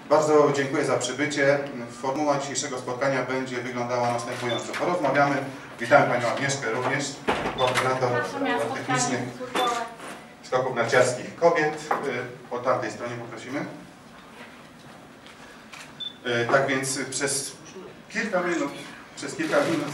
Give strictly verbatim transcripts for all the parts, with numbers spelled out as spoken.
Bardzo dziękuję za przybycie. Formuła dzisiejszego spotkania będzie wyglądała następująco. Porozmawiamy, witamy Panią Agnieszkę również, koordynator technicznych skoków narciarskich kobiet. Po tamtej stronie poprosimy. Tak więc przez kilka minut, przez kilka minut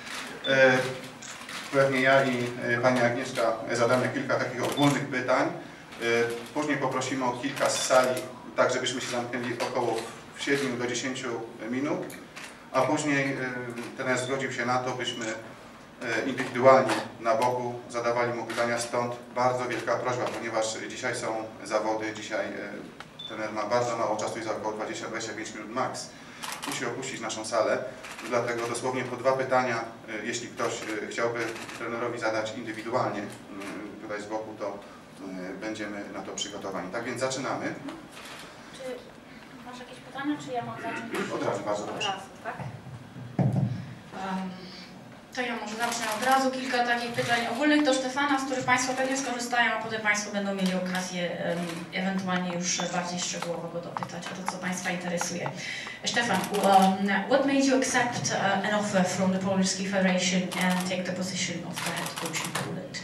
pewnie ja i Pani Agnieszka zadamy kilka takich ogólnych pytań. Później poprosimy o kilka z sali, tak żebyśmy się zamknęli około w siedmiu do dziesięciu minut, a później trener zgodził się na to, byśmy indywidualnie na boku zadawali mu pytania, stąd bardzo wielka prośba, ponieważ dzisiaj są zawody, dzisiaj trener ma bardzo mało czasu i za około dwadzieścia do dwudziestu pięciu minut max musi opuścić naszą salę, dlatego dosłownie po dwa pytania, jeśli ktoś chciałby trenerowi zadać indywidualnie tutaj z boku, to będziemy na to przygotowani. Tak więc zaczynamy. Czy masz jakieś pytania, czy ja mam zacząć? Od razu, bardzo proszę. Od razu, tak? Um, to ja może zacznę od razu. Kilka takich pytań ogólnych do Stefana, z których Państwo pewnie skorzystają, a potem Państwo będą mieli okazję um, ewentualnie już bardziej szczegółowo go dopytać o to, co Państwa interesuje. Stefan, um, what made you accept uh, an offer from the Polish Ski Federation and take the position of the head coach in Poland?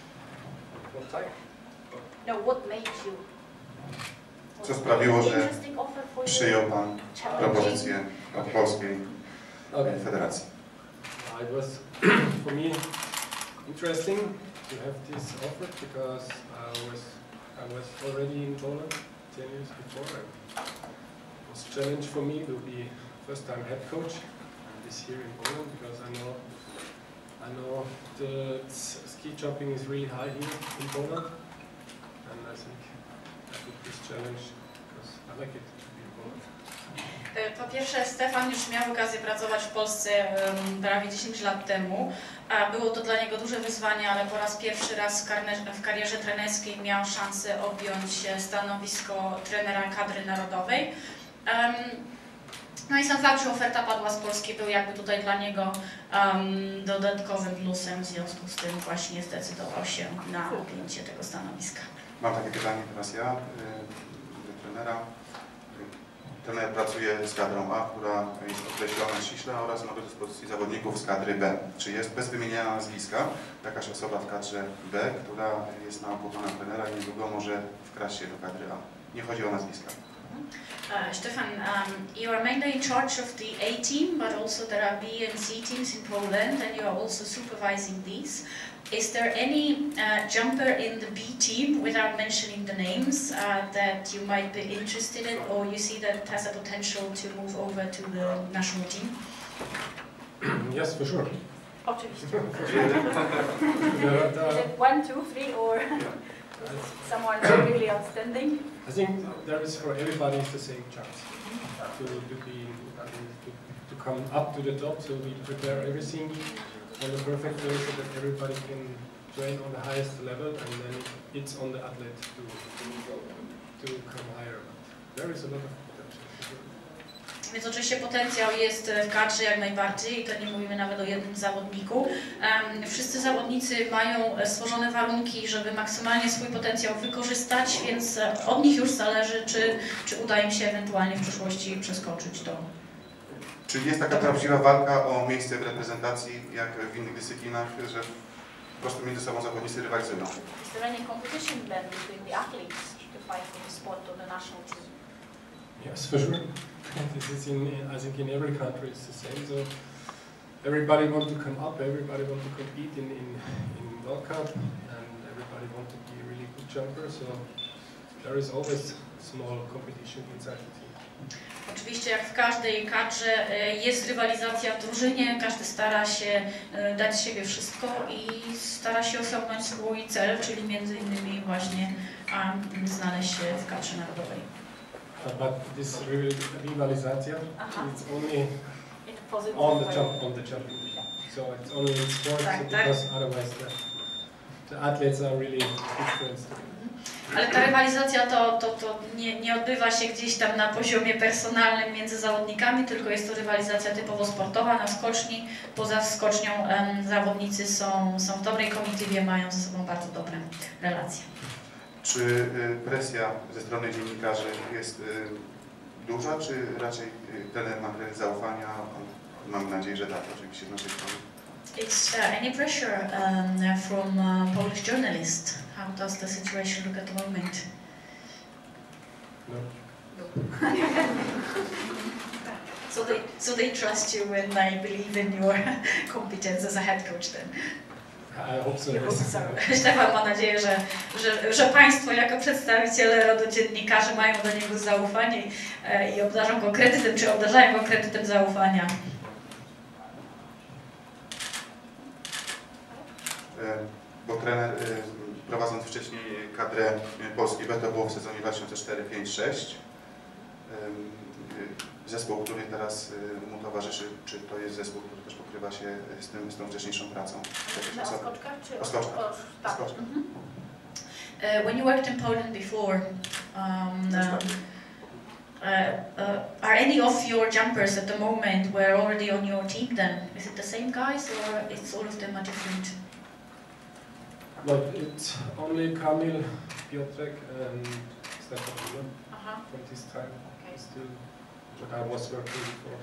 No, what made you? Co sprawiło, że przyjął Pan propozycję od Polskiej Okay. Federacji? Uh, it was for me interesting to have this offer because I was I was already in Poland ten years before. And it was a challenge for me to be first time head coach and this here in Poland because I know I know the ski jumping is really high here in Poland, and I think I took this challenge because I like it to be in Poland. Po pierwsze, Stefan już miał okazję pracować w Polsce um, prawie dziesięć lat temu. A było to dla niego duże wyzwanie, ale po raz pierwszy raz w karierze trenerskiej miał szansę objąć stanowisko trenera kadry narodowej. Um, no i sam fakt, że oferta padła z Polski, był jakby tutaj dla niego um, dodatkowym plusem, w związku z tym właśnie zdecydował się na objęcie tego stanowiska. Mam takie pytanie teraz ja, do trenera. Trener pracuje z kadrą A, która jest określona ściśle oraz ma do dyspozycji zawodników z kadry B. Czy jest bez wymieniania nazwiska jakaś osoba w kadrze B, która jest na oku pana trenera i niedługo może wkraść się do kadry A? Nie chodzi o nazwiska. Uh, Stefan, um, you are mainly in charge of the A team, but also there are B and C teams in Poland, and you are also supervising these. Is there any uh, jumper in the B team, without mentioning the names, uh, that you might be interested in, or you see that it has a potential to move over to the national team? Yes, for sure. Oczywiście. Is it one, two, three, or someone really outstanding? I think there is for everybody the same chance to, to be to, to come up to the top. So we prepare everything on the perfect way so that everybody can train on the highest level, and then it's on the athlete to to come higher. But there is a lot of potential. Więc oczywiście potencjał jest w kadrze jak najbardziej i to nie mówimy nawet o jednym zawodniku. Um, wszyscy zawodnicy mają stworzone warunki, żeby maksymalnie swój potencjał wykorzystać, więc od nich już zależy, czy, czy uda im się ewentualnie w przyszłości przeskoczyć to. Czy jest taka prawdziwa walka o miejsce w reprezentacji, jak w innych dyscyplinach, że po prostu między sobą zawodnicy rywalizują? Is there any competition then between the athletes to fight for the spot of the national team? Yes, for sure. This is in, I think in every country it's the same. So everybody want to come up, everybody want to compete in, in, in World Cup, and everybody want to be a really good jumper. So there is always small competition inside the team. Oczywiście jak w każdej kadrze jest rywalizacja w drużynie, każdy stara się dać z siebie wszystko i stara się osiągnąć swój cel, czyli między innymi właśnie um, znaleźć się w kadrze narodowej. Uh, but this rivalizacja, it's only It on the jump, on the jumping. So it's only in sports, tak, so because tak. Otherwise the, the athletes are really good friends. Ale ta rywalizacja to, to, to nie, nie odbywa się gdzieś tam na poziomie personalnym między zawodnikami, tylko jest to rywalizacja typowo sportowa na skoczni. Poza skocznią um, zawodnicy są, są w dobrej komitywie, mają ze sobą bardzo dobre relacje. Czy presja ze strony dziennikarzy jest duża, czy raczej trener ma kredyt zaufania? Mam nadzieję, że tak, oczywiście z naszej strony. Is uh, any pressure um, from uh, Polish journalists? How does the situation look at the moment? No. So they, so they trust you and I believe in your competence as a head coach then. I hope so. Yes. Stefan ma nadzieję, że, że, że Państwo jako przedstawiciele rodu dziennikarzy mają do niego zaufanie i obdarzą go kredytem, czy obdarzają go kredytem zaufania. Bo trener, prowadząc wcześniej kadrę Polski B, to było w sezonie dwa tysiące czwarty, piąty, szósty. Zespół, który teraz mu towarzyszy, czy to jest zespół, który też pokrywa się z, tym, z tą wcześniejszą pracą? O skoczkach czy o skoczkach? O skoczkach. Mm-hmm. uh, when you worked in Poland before, um, uh, uh, uh, are any of your jumpers at the moment were already on your team then? Is it the same guys or it's all of them are different? No, it's only Kamil, Piotrek and Stefan uh-huh. from this time. Okay. Still, but I was working before.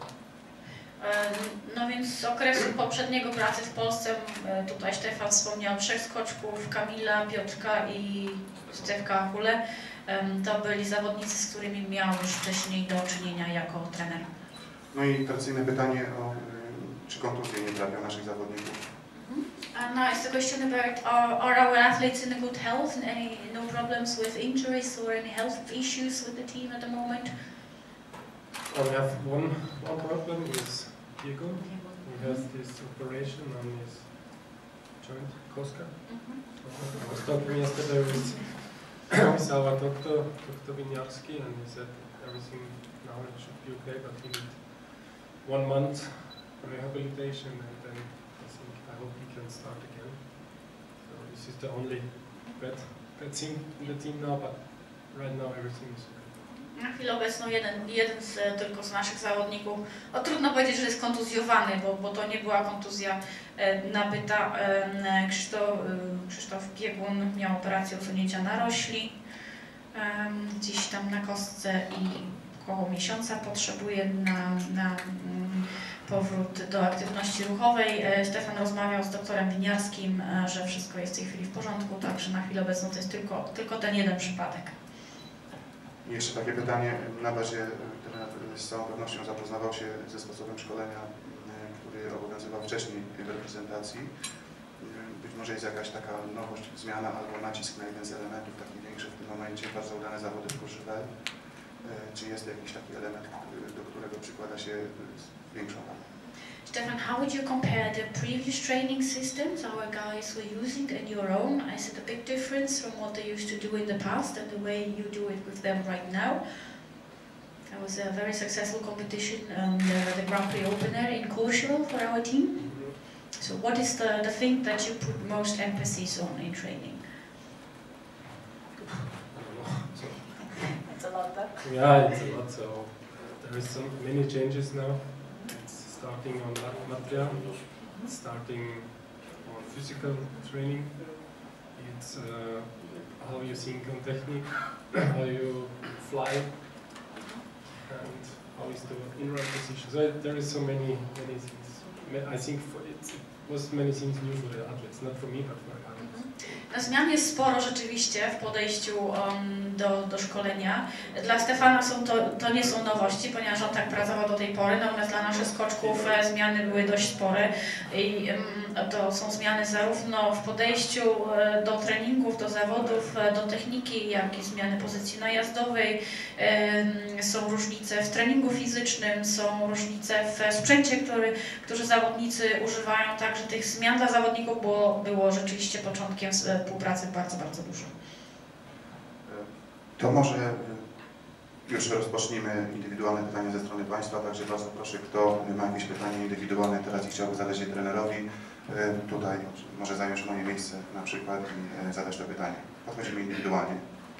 No więc z okresu poprzedniego pracy w Polsce, tutaj Stefan wspomniał trzech skoczków, Kamila, Piotrka i Stefka Hule. To byli zawodnicy, z którymi miał już wcześniej do czynienia jako trener. No i tradycyjne pytanie o czy kontuzje nie trapią naszych zawodników? And now it's the question about are, are our athletes in a good health and any no problems with injuries or any health issues with the team at the moment? I have one, one problem is Diego. He has this operation on his joint, Koska. Mm-hmm. I was talking yesterday with, with our doctor, Doctor Winiarski, and he said everything now it should be okay, but he need one month rehabilitation, and then I think I hope he can start again. So this is the only bad, bad thing in the team now, but right now everything is okay. Na chwilę obecną jeden, jeden z, tylko z naszych zawodników, o, trudno powiedzieć, że jest kontuzjowany, bo, bo to nie była kontuzja e, nabyta. E, Krzysztof, e, Krzysztof Biegun miał operację usunięcia narośli e, gdzieś tam na kostce i około miesiąca potrzebuje na, na mm, powrót do aktywności ruchowej. E, Stefan rozmawiał z doktorem Winiarskim, e, że wszystko jest w tej chwili w porządku, także na chwilę obecną to jest tylko, tylko ten jeden przypadek. I jeszcze takie pytanie, na bazie trener z całą pewnością zapoznawał się ze sposobem szkolenia, który obowiązywał wcześniej w reprezentacji. Być może jest jakaś taka nowość, zmiana albo nacisk na jeden z elementów, taki większy w tym momencie, bardzo udane zawody w Courchevel. Czy jest jakiś taki element, do którego przykłada się większą wagę? Stefan, how would you compare the previous training systems our guys were using and your own? Is it a big difference from what they used to do in the past and the way you do it with them right now? That was a very successful competition, um, the, the Grand Prix opener in Courchevel for our team. So what is the, the thing that you put most emphasis on in training? I don't know. So, It's a lot, though. yeah, it's a lot. So there is so many changes now. It's starting on Latvia, starting on physical training. It's uh, how you think on technique, how you fly, and how is the in-run position. So there is so many, many things. I think for it was many things new for the athletes, not for me, but for the athletes. Zmian jest sporo rzeczywiście w podejściu um, do, do szkolenia. Dla Stefana są to, to nie są nowości, ponieważ on tak pracował do tej pory, natomiast dla naszych skoczków e, zmiany były dość spore. I um, to są zmiany zarówno w podejściu e, do treningów, do zawodów, e, do techniki, jak i zmiany pozycji najazdowej. E, są różnice w treningu fizycznym, są różnice w sprzęcie, który, którzy zawodnicy używają. Także tych zmian dla zawodników było, było rzeczywiście początkiem współpracy bardzo, bardzo dużo. To może już rozpocznijmy indywidualne pytania ze strony Państwa, także bardzo proszę, kto ma jakieś pytanie indywidualne teraz i chciałby zadać je trenerowi, tutaj może zająć moje miejsce na przykład i zadać to pytanie. Podchodzimy indywidualnie.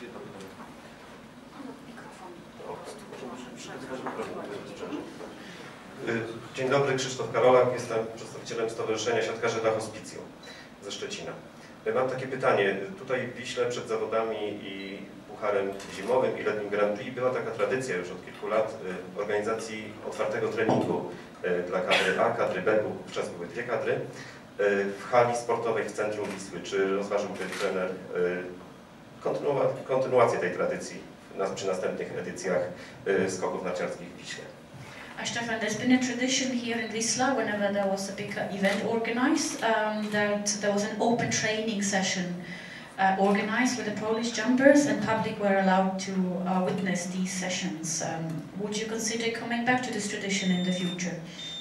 Dzień dobry, Krzysztof Karolak, jestem przedstawicielem Stowarzyszenia Siatkarzy dla Hospicjum ze Szczecina. Mam takie pytanie, tutaj w Wiśle przed zawodami i pucharem zimowym i letnim Grand Prix. Była taka tradycja już od kilku lat organizacji otwartego treningu dla kadry A, kadry B, bo wówczas były dwie kadry, w hali sportowej w centrum Wisły. Czy rozważyłby trener kontynuację tej tradycji przy następnych edycjach skoków narciarskich w Wiśle? Uh, Stefan, there's been a tradition here in Wisla whenever there was a big uh, event organized, um, that there was an open training session uh, organized with the Polish jumpers, and public were allowed to uh, witness these sessions. Um, would you consider coming back to this tradition in the future?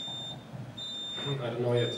I don't know yet.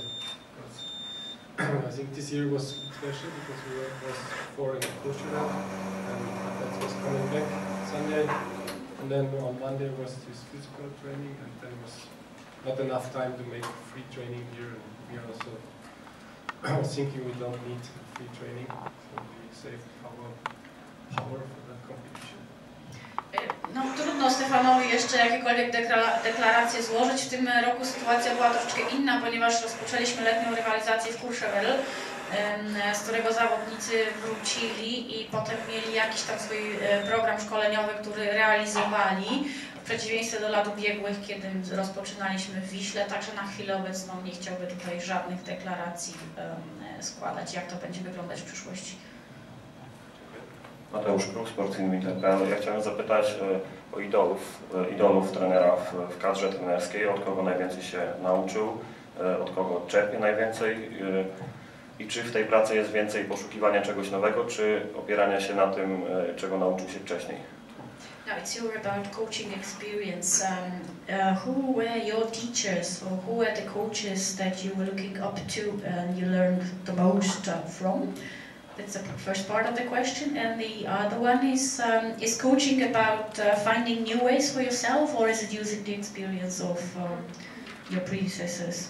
I think this year was special because we were was four in Kushira, and that was coming back Sunday. And then on Monday was this physical training, and then was not enough time to make free training here. And we are also I was thinking we don't need free training, so we save our power for that competition. No trudno Stefanowi jeszcze jakiekolwiek deklaracje złożyć. W tym roku sytuacja była troszeczkę inna, ponieważ rozpoczęliśmy letnią rywalizację w Courchevel, z którego zawodnicy wrócili i potem mieli jakiś tam swój program szkoleniowy, który realizowali, w przeciwieństwie do lat ubiegłych, kiedy rozpoczynaliśmy w Wiśle, także na chwilę obecną nie chciałby tutaj żadnych deklaracji składać, jak to będzie wyglądać w przyszłości. Mateusz Kruk, Sportinwinter.pl. Ja chciałem zapytać o idolów, idolów trenera w, w kadrze trenerskiej, od kogo najwięcej się nauczył, od kogo czerpie najwięcej i czy w tej pracy jest więcej poszukiwania czegoś nowego, czy opierania się na tym, czego nauczył się wcześniej. Now it's your about coaching experience. Um, uh, who were your teachers, or who were the coaches that you were looking up to and you learned the most uh, from? That's the first part of the question, and the other one is: um, is coaching about uh, finding new ways for yourself, or is it using the experience of um, your predecessors?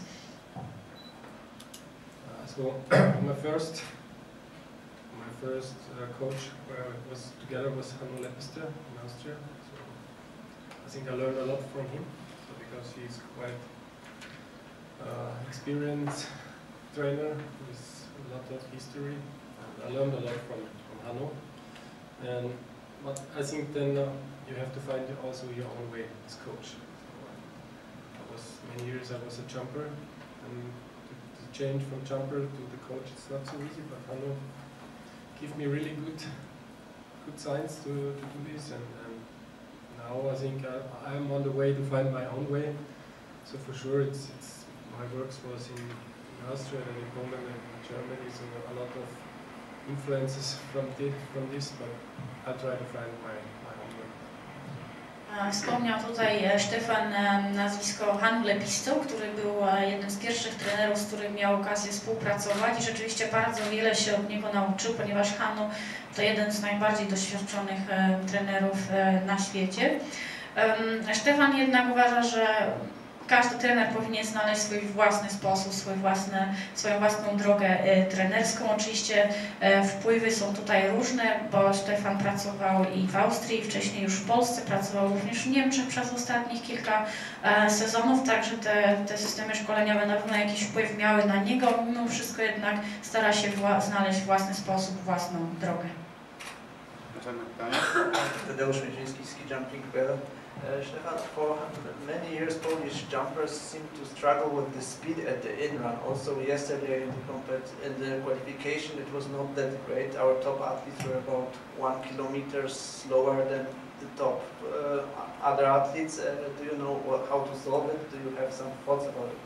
Uh, so my first, my first uh, coach where I was together was Hanno Leppister in Austria. So I think I learned a lot from him, so because he's quite uh, experienced trainer with a lot of history. I learned a lot from, from Hanno, and but I think then uh, you have to find also your own way as coach. So, uh, I was many years I was a jumper, and to, to change from jumper to the coach it's not so easy. But Hanno gave me really good good signs to, to do this, and, and now I think I, I'm on the way to find my own way. So for sure, it's it's my works was in, in Austria and in Poland and in Germany, so a lot of influences from, the, from this, but I try to find my, my own way. Wspomniał tutaj Stefan nazwisko Hannu Leppisto, który był jednym z pierwszych trenerów, z którym miał okazję współpracować i rzeczywiście bardzo wiele się od niego nauczył, ponieważ Hannu to jeden z najbardziej doświadczonych trenerów na świecie. Stefan jednak uważa, że każdy trener powinien znaleźć swój własny sposób, swój własny, swoją własną drogę e, trenerską. Oczywiście e, wpływy są tutaj różne, bo Stefan pracował i w Austrii, wcześniej już w Polsce, pracował również w Niemczech przez ostatnich kilka e, sezonów, także te, te systemy szkoleniowe na pewno jakiś wpływ miały na niego. Mimo wszystko jednak stara się wła znaleźć własny sposób, własną drogę. Następne pytanie. Tadeusz Miedziński, Ski Jumping. Uh, Stefan, for many years Polish jumpers seem to struggle with the speed at the in-run. Also yesterday in the, in the qualification it was not that great. Our top athletes were about one kilometer slower than the top uh, other athletes. Uh, do you know how to solve it? Do you have some thoughts about it?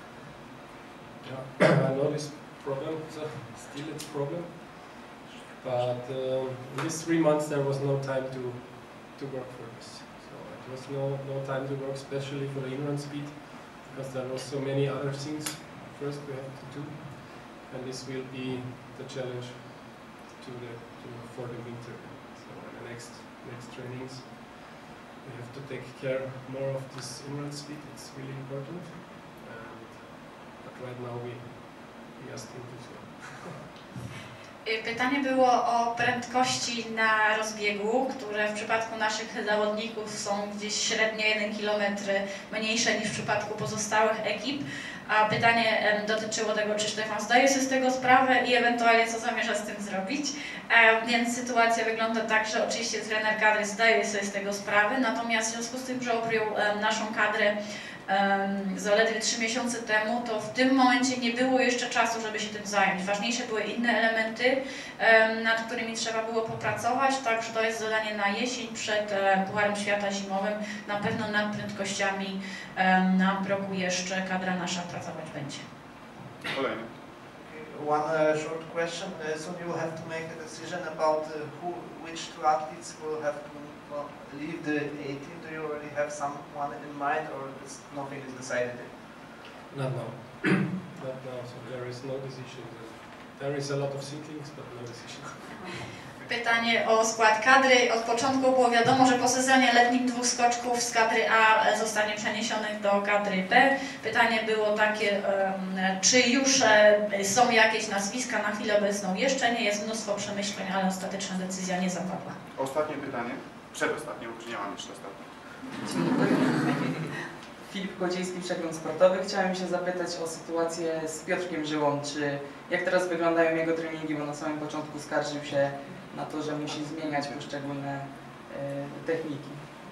Yeah, I know this problem, so still it's a problem. But uh, in these three months there was no time to, to work for this. There was no, no time to work, especially for the in-run speed, because there was so many other things first we have to do, and this will be the challenge to the, to, for the winter. So in the next next trainings, we have to take care more of this in-run speed. It's really important, and, but right now we, we are still too slow. Pytanie było o prędkości na rozbiegu, które w przypadku naszych zawodników są gdzieś średnio jeden kilometr mniejsze niż w przypadku pozostałych ekip. A pytanie em, dotyczyło tego, czy Stefan zdaje sobie z tego sprawę i ewentualnie co zamierza z tym zrobić. E, więc sytuacja wygląda tak, że oczywiście trener kadry zdaje sobie z tego sprawę, natomiast w związku z tym, że objął em, naszą kadrę Um, zaledwie trzy miesiące temu, to w tym momencie nie było jeszcze czasu, żeby się tym zająć. Ważniejsze były inne elementy, um, nad którymi trzeba było popracować, także to jest zadanie na jesień przed um, Pucharem Świata Zimowym. Na pewno nad prędkościami um, na progu jeszcze kadra nasza pracować będzie. Kolejny. One uh, short question. Uh, so you will have to make a decision about uh, who, which two athletes will have to well, leave the A team. Do you already have someone in mind, or is nothing is decided? Not now. Not now. So there is no decision. There is a lot of thinkings, but no decision. Pytanie o skład kadry. Od początku było wiadomo, że po sezonie letnim dwóch skoczków z kadry A zostanie przeniesionych do kadry B. Pytanie było takie, czy już są jakieś nazwiska, na chwilę obecną jeszcze nie, jest mnóstwo przemyśleń, ale ostateczna decyzja nie zapadła. Ostatnie pytanie, przedostatnie, bo już nie mam jeszcze ostatnie. Filip Kołodziejski, Przegląd Sportowy. Chciałem się zapytać o sytuację z Piotrkiem Żyłą. Czy jak teraz wyglądają jego treningi, bo na samym początku skarżył się na to, że musi zmieniać poszczególne e, techniki.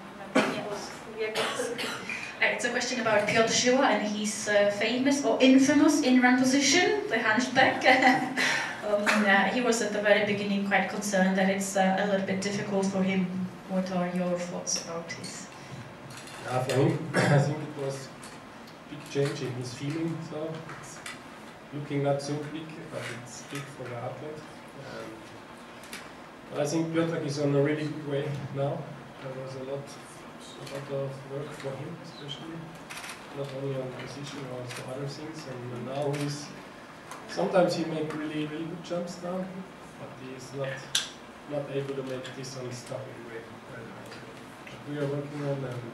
It's a question about Piotr Żyła, and he's uh, famous or infamous in run position, the hunchback. um, uh, he was at the very beginning quite concerned that it's uh, a little bit difficult for him. What are your thoughts about his? Yeah, for him, I think it was a big change in his feeling. So it's looking not so big, but it's big for the athlete. Um, but I think Piotr is on a really good way now. There was a lot, a lot of work for him, especially not only on position, also other things. And now he's sometimes he makes really, really good jumps now, but he is not not able to make this on stopping way. But we are working on them.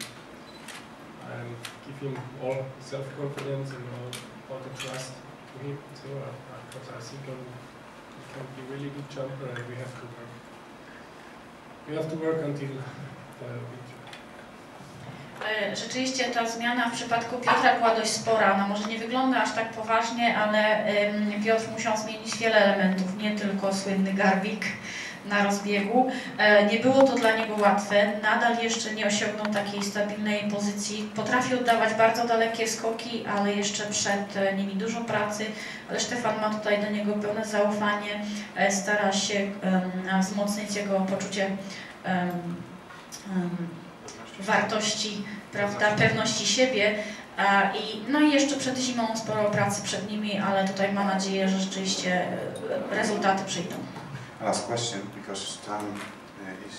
And give him all self-confidence and all, all the trust to him. So, uh, because I think um, he can be a really good jumper, and we have to work. We have to work until the victory. Rzeczywiście ta zmiana w przypadku Piotra była dość spora. Ona może nie wygląda aż tak poważnie, ale um, Piotr musiał zmienić wiele elementów, nie tylko słynny garbik na rozbiegu. Nie było to dla niego łatwe, nadal jeszcze nie osiągnął takiej stabilnej pozycji. Potrafi oddawać bardzo dalekie skoki, ale jeszcze przed nimi dużo pracy. Ale Stefan ma tutaj do niego pełne zaufanie, stara się um, wzmocnić jego poczucie um, um, wartości, prawda, pewności siebie. I, no i jeszcze przed zimą sporo pracy przed nimi, ale tutaj mam nadzieję, że rzeczywiście rezultaty przyjdą. Last question, because time uh, is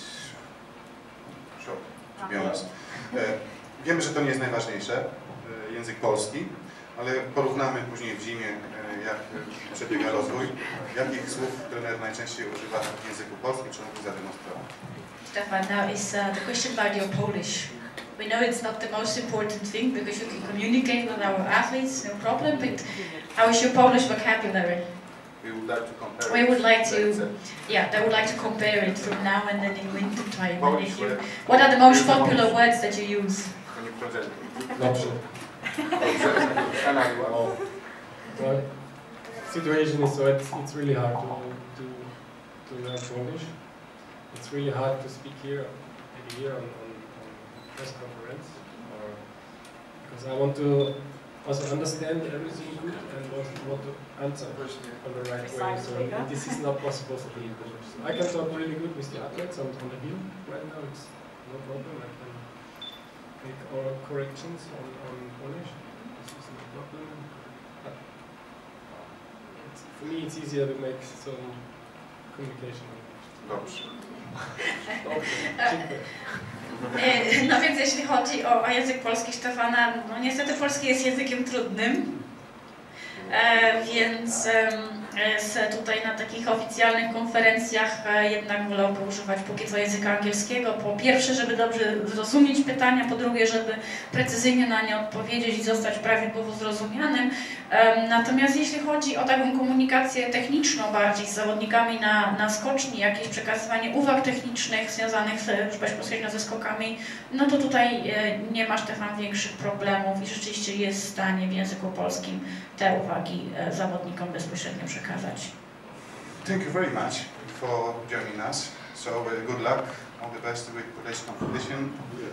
short, to be honest. Uh, wiemy, że to nie jest najważniejsze, uh, język polski, ale porównamy później w zimie, uh, jak przebiega rozwój. Jakich słów trener najczęściej używa w języku polskim, czy mógł zademonstrować? Stefan, now is uh, the question about your Polish. We know it's not the most important thing because you can communicate with our athletes, no problem, but how is your Polish vocabulary? We would like to compare We would like to, it. yeah, they would like to compare it from now and then in winter time. And Polish if you, word. what are the most popular words that you use? Can you present? Dobrze. Well, well, situation is so it's, it's really hard to, to, to learn Polish. It's really hard to speak here, maybe here on, on, on press conference, or because I want to also understand everything good and also want to answer on the right way. So this is not possible for me in Polish. So I can talk really good with the athletes on, on the hill right now. It's no problem. I can make all corrections on, on Polish. This is no problem. But it's, for me, it's easier to make some communication. Dobrze. No więc jeśli chodzi o, o język polski Stefana, no niestety polski jest językiem trudnym, e, więc e, z, tutaj na takich oficjalnych konferencjach jednak wolałby używać póki co języka angielskiego. Po pierwsze, żeby dobrze zrozumieć pytania, po drugie, żeby precyzyjnie na nie odpowiedzieć i zostać prawidłowo zrozumianym. Natomiast jeśli chodzi o taką komunikację techniczną bardziej z zawodnikami na, na skoczni, jakieś przekazywanie uwag technicznych związanych z, bezpośrednio ze skokami, no to tutaj nie masz tych tam większych problemów i rzeczywiście jest w stanie w języku polskim te uwagi zawodnikom bezpośrednio przekazać. Thank you very much for joining us. So uh, good luck, all the best with today's competition.